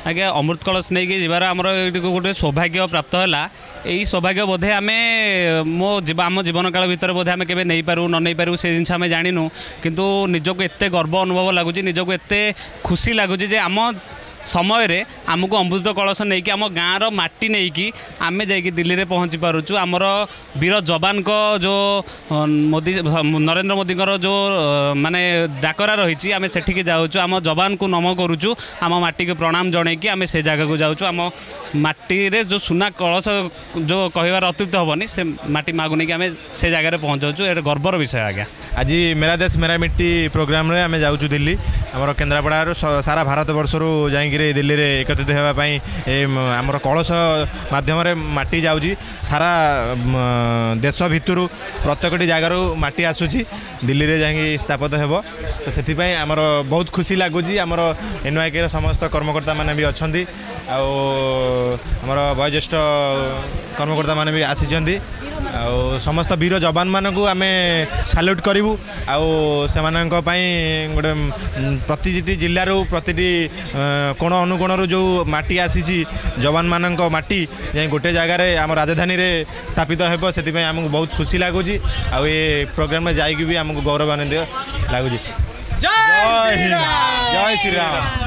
आज्ञा अमृत कलश नहीं कि जीवार आमर गोटे सौभाग्य प्राप्त है यही सौभाग्य बोधे आम आम जीवन काल भितर बोधे आम के नहीं पारू न नहीं पारू से जिन आम जानू किंतु निजक एत गर्व अनुभव लगुच निजक एत खुशी लगुच आम समय रे आमको अमृत कलश नहीं कि आम गाँव माटी नहीं कि आम जाकि दिल्ली में पहुँची पारुचु आमर वीर जवान को जो मोदी नरेंद्र मोदी जो माने डाकरा रही आम सेठिक जाऊँ आम जवान को नम करुचु आम माटी को प्रणाम जन कि आम से जगह को जाऊँ आम माटी रे जो सुना कलश जो कहबार अत्युक्त हेनी से माटी मागु नहीं कि आम से जगह पहुँचाऊँ ये गर्वर विषय आज्ञा। आज मेरा देश मेरा मिट्टी प्रोग्राम रे आम जाऊँ दिल्ली आमर केन्द्रापड़ा सारा भारत वर्ष जाकि दिल्ली रे एकत्रित होगापाई आमर कलश मध्यम माटी जाऊँगी सारा देश भितर प्रत्येक जगार माटी आसूची दिल्ली रे जाकि स्थापित हो तो से आमर बहुत खुशी लगुच आमर एनवाईके समस्त कर्मकर्ता मैंने भी अच्छा आमर वयोज्येष्ठ कर्मकर्ता मैंने भी आसी समस्त वीर जवान मानक आम साल्यूट करूँ गोटे प्रति जिल्लार प्रति कोण अनुकोण जो माटी आसी जवान मान माटी जाए गोटे जगार आम राजधानी रे स्थापित हो से आमको बहुत खुशी लगुच ये प्रोग्राम में जाइए भी आमको गौरवान्वित लगुच। जय श्री राम।